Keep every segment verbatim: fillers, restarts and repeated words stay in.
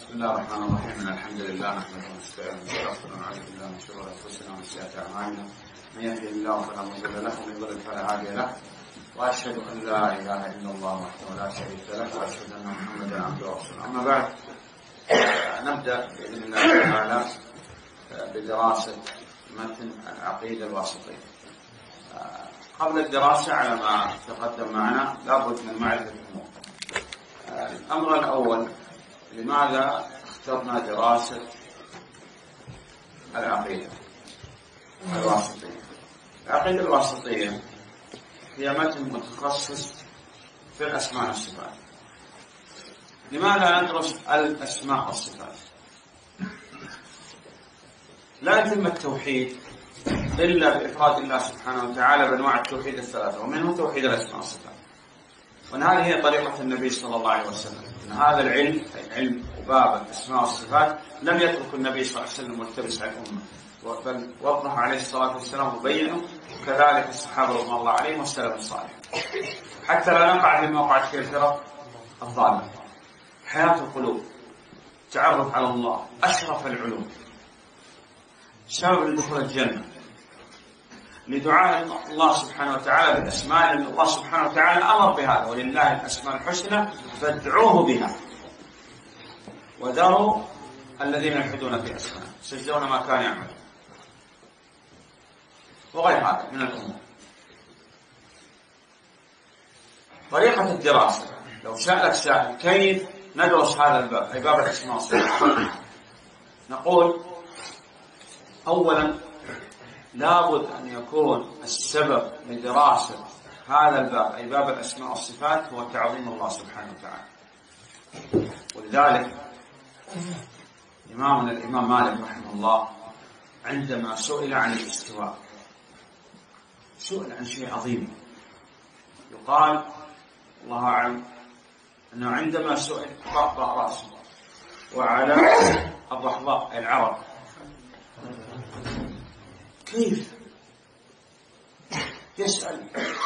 بسم الله الرحمن الرحيم. الحمد لله نحمده ونستعينه ونستغفره ونعوذ بالله من شرور انفسنا ومن سيئات اعمالنا، من يهده الله فلا مضل له ومن يضلل فلا هادي له، واشهد ان لا اله الا الله وحده لا شريك له واشهد ان محمدا عبده ورسوله. اما بعد، نبدا باذن الله تعالى بدراسه متن العقيده الواسطيه. قبل الدراسه على ما تقدم معنا لابد من معرفه الامور. الامر الاول، لماذا اخترنا دراسة العقيدة الواسطية؟ العقيدة الواسطية هي متن متخصص في الأسماء والصفات. لماذا ندرس الأسماء والصفات؟ لا يتم التوحيد إلا بإفراد الله سبحانه وتعالى بأنواع التوحيد الثلاثة، ومنه توحيد الأسماء والصفات. وأن هذه هي طريقة النبي صلى الله عليه وسلم. أن هذا العلم، أي علم وباب الأسماء والصفات، لم يترك النبي صلى الله عليه وسلم ملتبس على الأمة، بل وضح عليه الصلاة والسلام وبينه، وكذلك الصحابة رضي الله عليهم والسلف الصالح، حتى لا نقع فيما وقعت فيه الفرق الضالة. حياة القلوب، تعرف على الله، أشرف العلوم، سبب لدخول الجنة، لدعاء الله سبحانه وتعالى بالأسماء، لأن الله سبحانه وتعالى أمر بهذا: ولله الأسماء الحسنى فادعوه بها وذروا الذين يلحدون في أسماء سيجزون ما كان يعمل، وغير هذا من الأمور. طريقة الدراسة، لو سألك سائل كيف ندرس هذا الباب، أي باب الأسماء والصفات، نقول أولا لابد أن يكون السبب لدراسة هذا الباب، أي باب الأسماء والصفات، هو تعظيم الله سبحانه وتعالى. ولذلك إمامنا الإمام مالك رحمه الله عندما سئل عن الاستواء سئل عن شيء عظيم، يقال الله أعلم أنه عندما سئل طأطأ رأسه وعلى الضحضاء العرب: كيف يسأل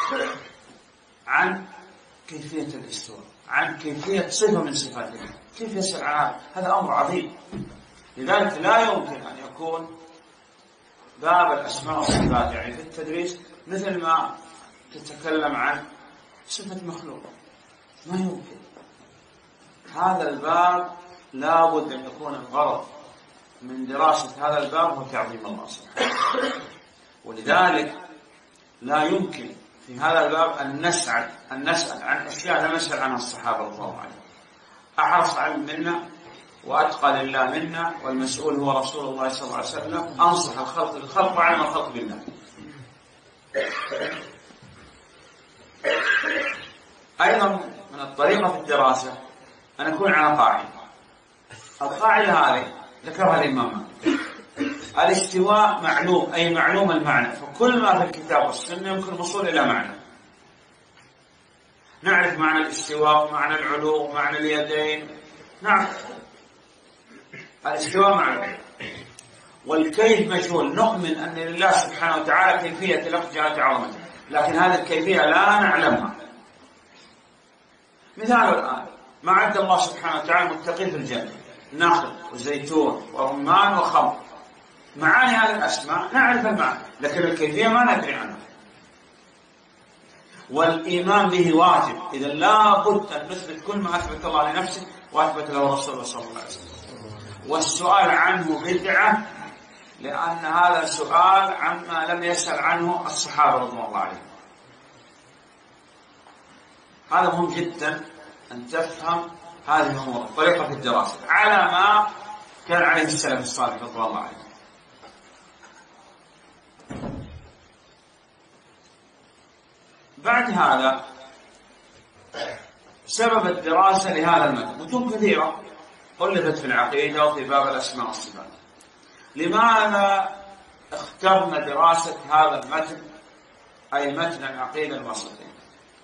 عن كيفية الاستواء، عن كيفية صفة من صفات الله، كيف يسأل عن هذا؟ أمر عظيم. لذلك لا يمكن أن يكون باب الأسماء والصفات يعني في التدريس مثل ما تتكلم عن صفة مخلوق، ما يمكن. هذا الباب لابد أن يكون الغرض من دراسة هذا الباب هو تعظيم الله سبحانه وتعالى. ولذلك لا يمكن في هذا الباب أن نسأل أن نسأل عن أشياء لم يسأل عنها الصحابة رضي الله عنهم. أحرص علم منا وأتقى لله منا، والمسؤول هو رسول الله صلى الله عليه وسلم، أنصح الخلق للخلق وعلم الخلق بالله. أيضا من الطريقة في الدراسة أن نكون على قاعدة. القاعدة هذه ذكرها الإمام مالك: الاستواء معلوم، أي معلوم المعنى، فكل ما في الكتاب والسنة يمكن الوصول إلى معنى. نعرف معنى الاستواء ومعنى العلو ومعنى اليدين، نعم، الاستواء معلوم، والكيف مجهول. نؤمن أن لله سبحانه وتعالى كيفية لفظ جلالة عظمته، لكن هذه الكيفية لا نعلمها. مثال الآن: ما عد الله سبحانه وتعالى متقين في الجنة: نخل وزيتون ورمان وخمر. معاني هذه الأسماء نعرف المعنى، لكن الكيفية ما ندري عنها. والإيمان به واجب، إذا لا بد أن نثبت كل ما أثبت الله لنفسه وأثبت له رسوله صلى الله عليه وسلم. والسؤال عنه بدعة، لأن هذا سؤال عما لم يسأل عنه الصحابة رضي الله عليهم. هذا مهم جدا أن تفهم هذه الأمور، طريقة الدراسة على ما كان عليه السلف الصالح رضي الله عنه. بعد هذا سبب الدراسة لهذا المتن. متون كثيرة ألفت في العقيدة وفي باب الأسماء والصفات. لماذا اخترنا دراسة هذا المتن، أي متن العقيدة الواسطية؟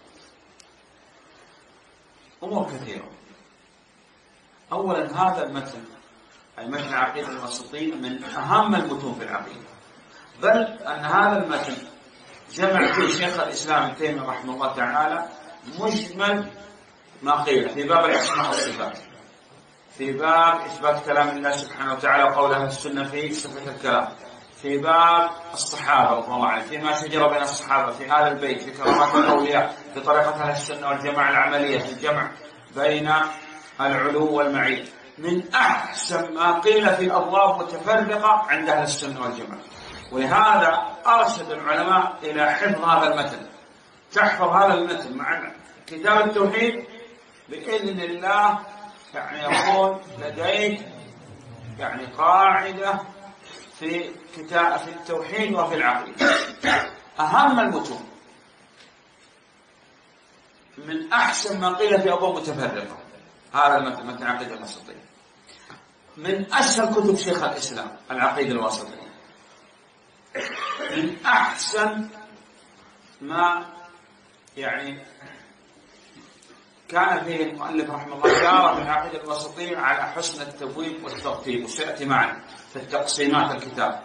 أمور كثيرة. أولا، هذا المتن أي متن العقيدة الواسطية من أهم المتون في العقيدة، بل أن هذا المتن جمع فيه شيخ الإسلام ابن تيمية رحمه الله تعالى مجمل ما قيل في باب الأسماء والصفات، في باب إثبات كلام الله سبحانه وتعالى وقول أهل السنة في صفة الكلام، في باب الصحابة رضي الله عنهم، فيما شجر بين الصحابة، في آل البيت، في كرامات الأولياء، في طريقة أهل السنة والجماعة العملية، في الجمع بين العلو والمعين، من أحسن ما قيل في أبواب متفرقة عند أهل السنة والجماعة. ولهذا أرشد العلماء إلى حفظ هذا المتن. تحفظ هذا المتن مع كتاب التوحيد بإذن الله، يعني يكون لديك يعني قاعدة في كتاب في التوحيد وفي العقيدة. أهم المتون من أحسن ما قيل في أبواب متفرقة هذا المتن، متن العقيدة الوسطية. من أسهل كتب شيخ الإسلام العقيدة الوسطية. من أحسن ما يعني كان فيه المؤلف رحمه الله إشارة في العقيدة الوسطية على حسن التبويب والترتيب، وسيأتي معنا في التقسيمات الكتاب.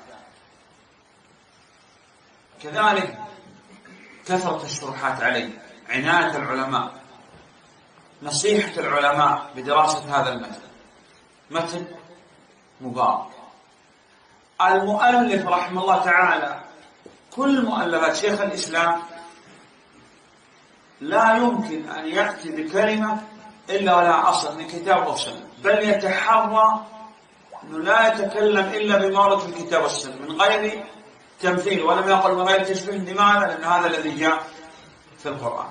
كذلك كثرة الشروحات عليه، عناية العلماء، نصيحة العلماء بدراسة هذا المتن، متن مبارك. المؤلف رحمه الله تعالى كل مؤلفات شيخ الإسلام لا يمكن أن يأتي بكلمة إلا ولا أصل من كتاب أو سنة، بل يتحرى أنه لا يتكلم إلا بما ورد في الكتاب والسنة من غير تمثيل، ولم يقل من غير تشبيه. لماذا؟ لأن هذا الذي جاء في القرآن.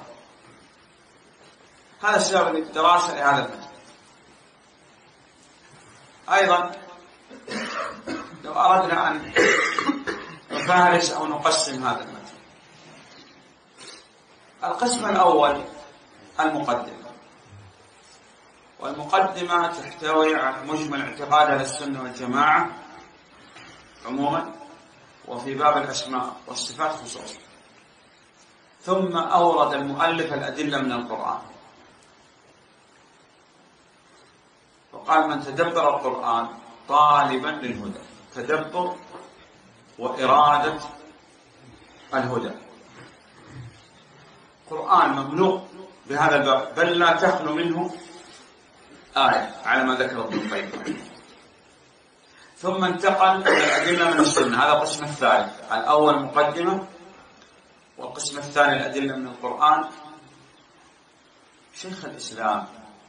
هذا السبب للدراسة لهذا المتن. أيضا لو أردنا أن نفهرس أو نقسم هذا المتن، القسم الأول المقدمة، والمقدمة تحتوي على مجمل اعتقاد أهل السنة والجماعة عموما، وفي باب الأسماء والصفات خصوصا. ثم أورد المؤلف الأدلة من القرآن، وقال من تدبر القرآن طالبا للهدى، تدبر وإرادة الهدى. القرآن مملوء بهذا الباب، بل لا تخلو منه آية على ما ذكر ابن القيم. ثم انتقل إلى الأدلة من السنة، هذا القسم الثالث. الأول مقدمة، والقسم الثاني الأدلة من القرآن. شيخ الإسلام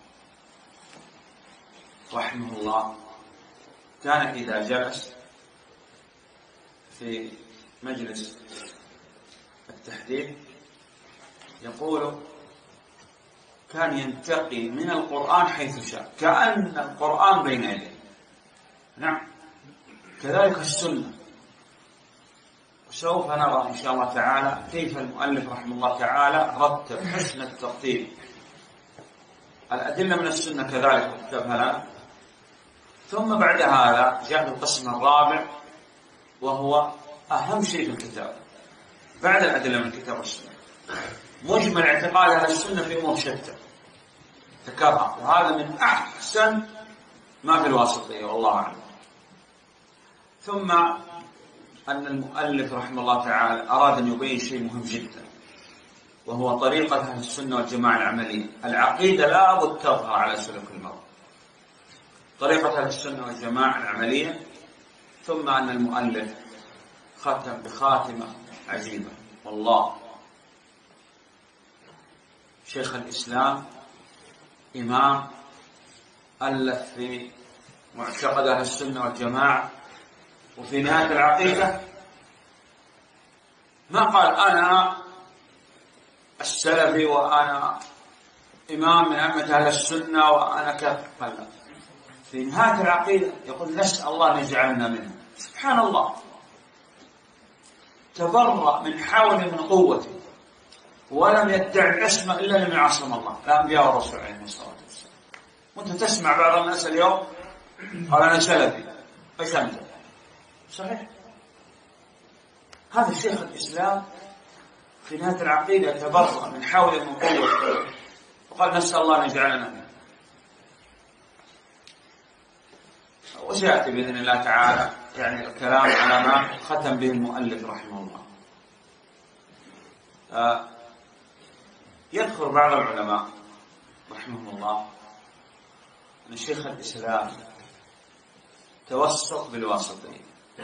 رحمه الله كان إذا جلس في مجلس التحديث يقول كان ينتقي من القرآن حيث شاء، كأن القرآن بين يديه. نعم، كذلك السنة. وسوف نرى إن شاء الله تعالى كيف المؤلف رحمه الله تعالى رتب حسن الترتيب الأدلة من السنة، كذلك رتبها لنا. ثم بعد هذا جاء القسم الرابع، وهو أهم شيء في الكتاب بعد الأدلة من الكتاب والسنة، مجمل اعتقاد أهل السنة في أمور شتى ذكرها، وهذا من أحسن ما في الواسطية والله أعلم. ثم أن المؤلف رحمه الله تعالى أراد أن يبين شيء مهم جدا، وهو طريقة أهل السنة والجماعة العملية. العقيدة لا بد تظهر على سلوك المرء، طريقة أهل السنة والجماعة العملية. ثم أن المؤلف ختم بخاتمة عجيبة والله. شيخ الإسلام إمام ألف في معتقد أهل السنة والجماعة، وفي نهاية العقيدة ما قال أنا السلفي وأنا إمام من أئمة أهل السنة وأنا كذا، قال في نهاية العقيدة يقول نسأل الله أن يجعلنا منه. سبحان الله، تبرأ من حول من قوته، ولم يدعي العصمة إلا لمن عصم الله، الأنبياء والرسول عليهم الصلاة والسلام. وأنت تسمع بعض الناس اليوم قال أنا سلفي، إيش أنت؟ صحيح، هذا شيخ الإسلام في نهاية العقيدة تبرأ من حول من قوته، وقال نسأل الله أن يجعلنا منه. وسيأتي بإذن الله تعالى يعني الكلام على ما ختم به المؤلف رحمه الله. آه يذكر بعض العلماء رحمه الله أن شيخ الإسلام توسط بالواسطية،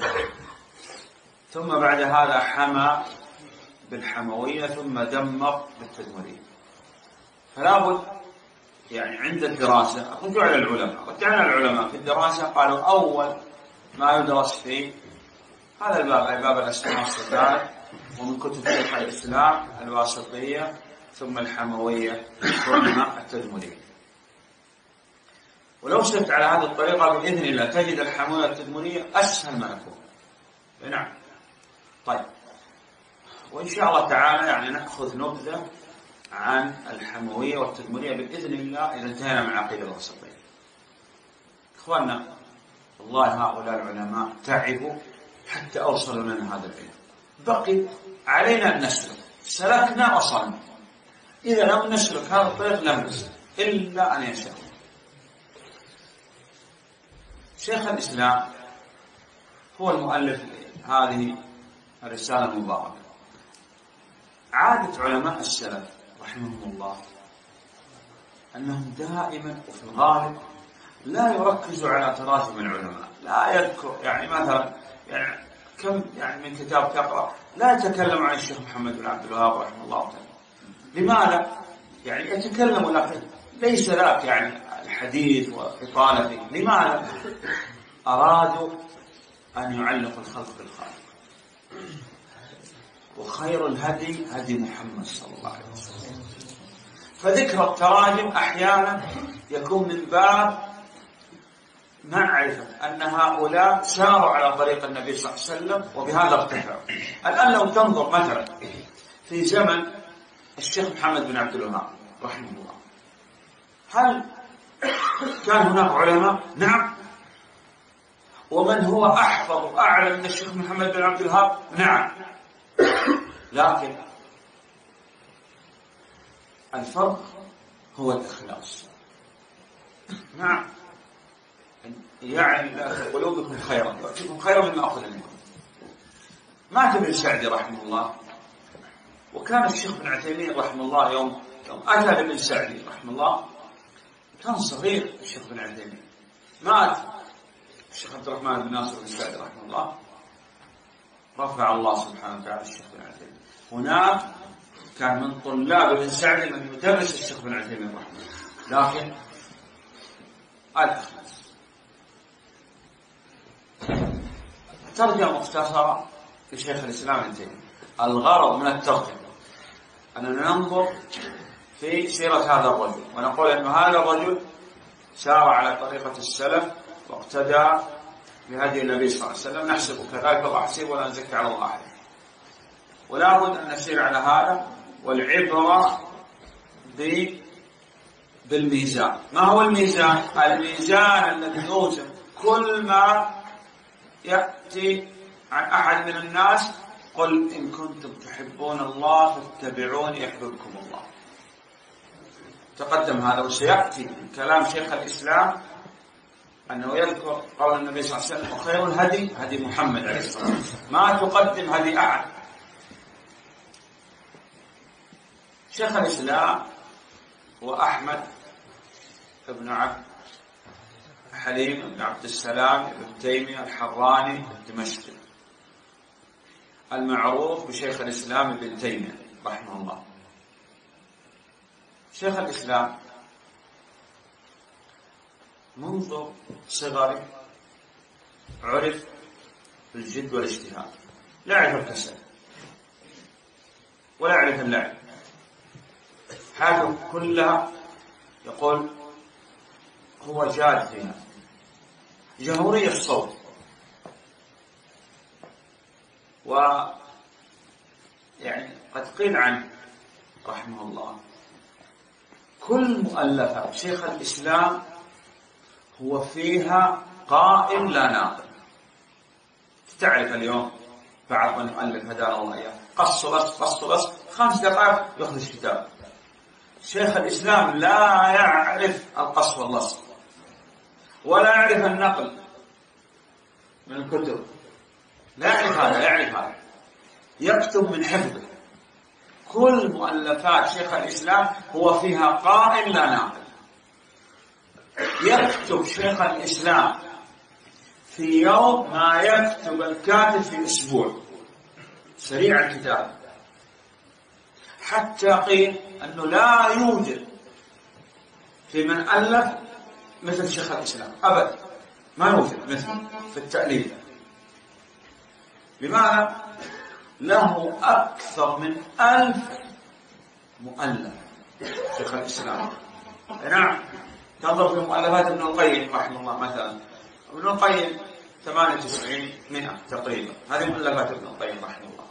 ثم بعد هذا حمى بالحموية، ثم دمر بالتدمرية. فلا بد يعني عند الدراسة رجوع إلى العلماء. رجعنا العلماء في الدراسة قالوا أول ما يدرس في هذا الباب أي باب الأسماء والصفات، ومن كتب شيخ الإسلام الواسطية، ثم الحموية، ثم التدمرية. ولو سرت على هذه الطريقة بإذن الله تجد الحموية والتدمرية أسهل ما يكون. نعم. طيب، وإن شاء الله تعالى يعني نأخذ نبذة عن الحموية والتدمرية بإذن الله إذا انتهينا من العقيدة الوسطية. إخواننا والله هؤلاء العلماء تعبوا حتى أوصلوا لنا هذا العلم، بقي علينا أن نسلك. سلكنا وصلنا، إذا لم نسلك هذا الطريق لم نسلك إلا أن يشاء. شيخ الإسلام هو المؤلف هذه الرسالة المباركة. عادة علماء السلف رحمهم الله أنهم دائما وفي الغالب لا يركزوا على تراجم العلماء، لا يذكر يعني مثلا يعني كم يعني من كتاب تقرأ لا يتكلم عن الشيخ محمد بن عبد الوهاب رحمه الله تعالى. لماذا؟ يعني يتكلم ولكن ليس ذاك يعني الحديث وإطالة فيه. لماذا؟ أرادوا أن يعلقوا الخلق بالخالق، وخير الهدي هدي محمد صلى الله عليه وسلم. فذكر التراجم أحيانا يكون من باب معرفة أن هؤلاء ساروا على طريق النبي صلى الله عليه وسلم وبهذا ارتفعوا. الآن لو تنظر مثلا في زمن الشيخ محمد بن عبد الوهاب رحمه الله، هل كان هناك علماء؟ نعم. ومن هو أحفظ وأعلم من الشيخ محمد بن عبد الوهاب؟ نعم. لكن الفرق هو الإخلاص. نعم، يعني لا في قلوبكم خيرا يؤتكم خيرا مما أخذ منكم. مات ابن سعدي رحمه الله، وكان الشيخ بن عثيمين رحمه الله يوم يوم أتى ابن سعدي رحمه الله كان صغير. الشيخ بن عثيمين مات، الشيخ عبد الرحمن بن ناصر بن سعدي رحمه الله رفع الله سبحانه وتعالى الشيخ بن عثيمين. هناك كان من طلاب ابن سعدي من يدرس الشيخ بن عثيمين رحمه الله، لكن الإخلاص. ترجمة مختصرة لشيخ الإسلام ابن تيمية. الغرض من الترجمة أننا ننظر في سيرة هذا الرجل ونقول أن هذا الرجل سار على طريقة السلف واقتدى بهدي النبي صلى الله عليه وسلم، نحسب كذلك الله حسيب ولا نزكي على الله أحد. ولا بد أن نسير على هذا، والعبرة بالميزان. ما هو الميزان؟ الميزان الذي يوزن كل ما يأتي عن أحد من الناس. قل إن كنتم تحبون الله فاتبعوني يحببكم الله. تقدم هذا، وسيأتي كلام شيخ الإسلام أنه يذكر قول النبي صلى الله عليه وسلم وخير الهدي هدي محمد عليه الصلاة والسلام، ما تقدم هدي أحد. شيخ الإسلام هو أحمد بن عبد حليم بن عبد السلام بن تيمية الحراني الدمشقي، المعروف بشيخ الإسلام ابن تيمية رحمه الله. شيخ الإسلام منذ صغره عرف بالجد والاجتهاد، لا يعرف الكسل ولا يعرف اللعب. حياته كلها يقول هو جاد فيها، جمهورية الصوت. و يعني قد قيل عنه رحمه الله كل مؤلفات شيخ الإسلام هو فيها قائم لا ناقل. تعرف اليوم بعض من يؤلف هدانا الله إياه قص وقص قص وقص خمس دقائق يخرج كتاب. شيخ الإسلام لا يعرف القص واللصق ولا يعرف النقل من الكتب، لا يعرف هذا، لا يعرف هذا، يكتب من حفظه. كل مؤلفات شيخ الإسلام هو فيها قائم لا ناقل. يكتب شيخ الإسلام في يوم ما يكتب الكاتب في أسبوع، سريع الكتاب، حتى قيل أنه لا يوجد في من ألف مثل شيخ الإسلام أبدا، ما يوجد مثل في التأليف. لماذا؟ له أكثر من ألف مؤلف شيخ الإسلام. نعم، تنظر في مؤلفات ابن القيم رحمه الله مثلا، ابن القيم ثمانية وتسعين مئة تقريبا، هذه مؤلفات ابن القيم رحمه الله.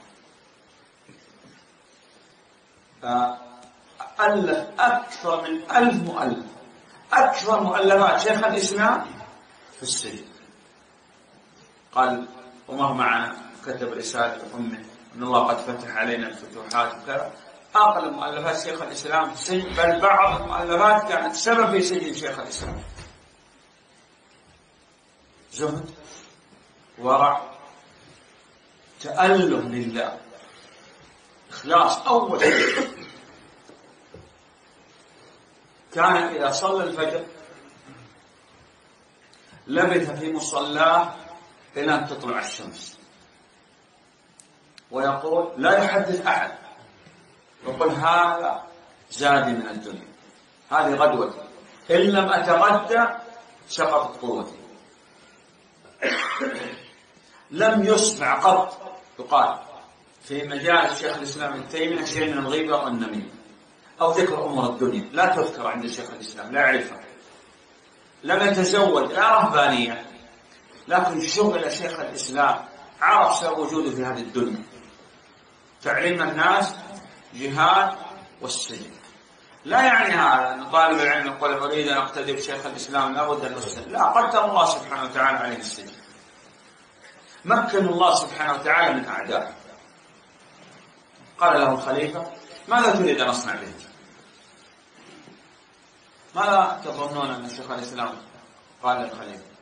فألف أكثر من ألف مؤلف، أكثر مؤلفات شيخ الإسلام في السجن. قال ومر معنا كتب رسالة أمه أن الله قد فتح علينا الفتوحات وكذا. أغلب مؤلفات شيخ الإسلام في السجن، بل بعض المؤلفات كانت سبب في سجن شيخ الإسلام. زهد، ورع، تأله لله، إخلاص. أول كان إذا صلى الفجر لبث في مصلاه إلى أن تطلع الشمس، ويقول لا يحدث أحد، يقول هذا زادي من الدنيا، هذه غدوتي، إن لم أتغدى سقطت قوتي. لم يسمع قط يقال في مجال شيخ الإسلام ابن تيمية شيء من الغيبة والنميمة أو ذكر أمور الدنيا، لا تذكر عند شيخ الإسلام، لا يعرفها. لم يتزوج، لا رهبانية، لكن شغل شيخ الإسلام عرف سبب وجوده في هذه الدنيا، تعليم الناس، جهاد، والسجن. لا يعني هذا أن طالب العلم يقول أريد أن أقتدي بشيخ الإسلام لابد أن أسجن، لا، قدر الله سبحانه وتعالى عليه السجن، مكن الله سبحانه وتعالى من أعدائه. قال له الخليفة ماذا تريد أن أصنع به؟ ماذا تظنون أن شيخ الإسلام قال للخليفة؟